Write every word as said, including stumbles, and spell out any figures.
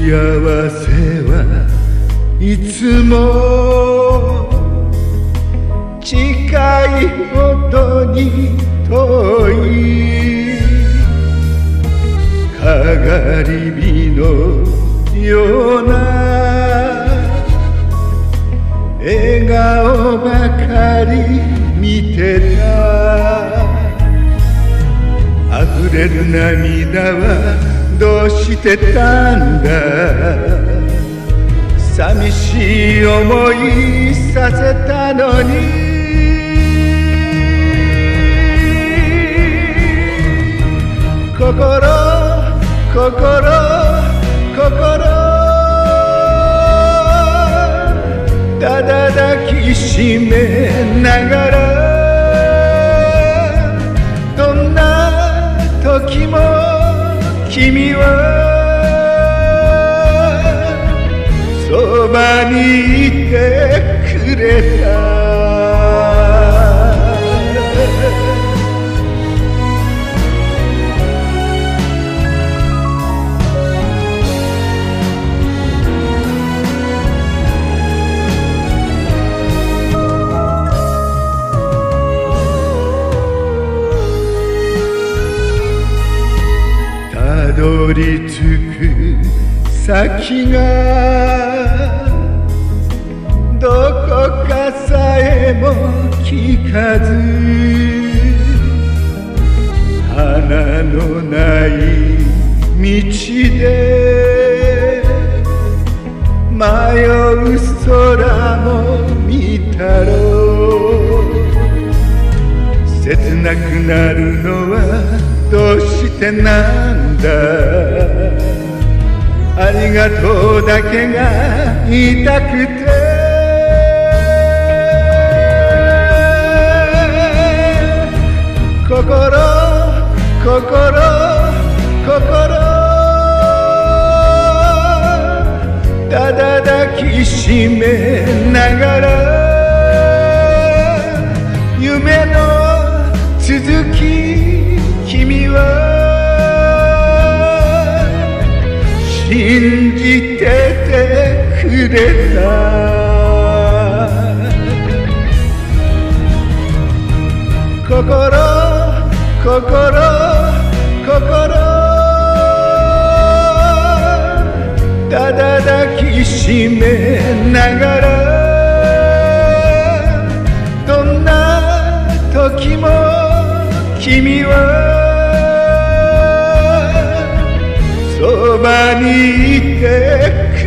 せはいつも近いほどに遠いかがり火のような笑顔ばかり見てた。溢れる涙はどうしてたんだ。寂しい思いさせたのに。心心心ただ抱きしめながらどんな時も君はそばにいてくれた。たどり着く先がどこかさえも聞かず花のない道で迷う空も見たろう。切なくなるのはどうしてなんだ。ありがとうだけが言いたくて。心心心ただ抱きしめながら夢の続き君は信じててくれた。心心心ただ抱きしめながらどんな時も君はそばにいて